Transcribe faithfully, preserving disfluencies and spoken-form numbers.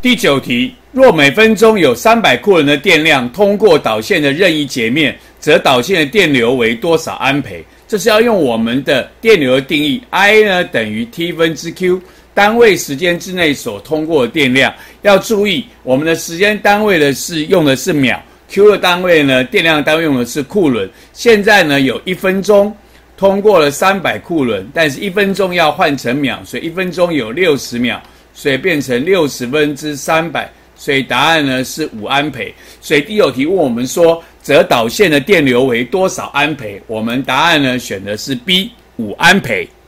第九题，若每分钟有三百库仑的电量通过导线的任意截面，则导线的电流为多少安培？这是要用我们的电流的定义 ，I 呢等于 T 分之 Q， 单位时间之内所通过的电量。要注意，我们的时间单位的是用的是秒 ，Q 的单位呢，电量单位用的是库仑。现在呢有一分钟通过了三百库仑，但是一分钟要换成秒，所以一分钟有六十秒。所以变成六十分之三百，所以答案呢是五安培。所以第九题问我们说，则导线的电流为多少安培？我们答案呢选的是 B， 五安培。